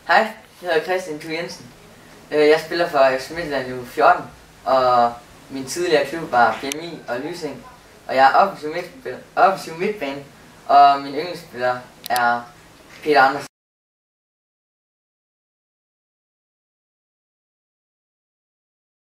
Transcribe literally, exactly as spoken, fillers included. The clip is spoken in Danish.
Hej, jeg hedder Christian Thue Jensen. Jeg spiller for F C Midtjylland i U fjorten, og min tidligere klub var P M I og Lysing. Og jeg er offensiv midtbane, og min yndlingsspiller er Peter Andersen.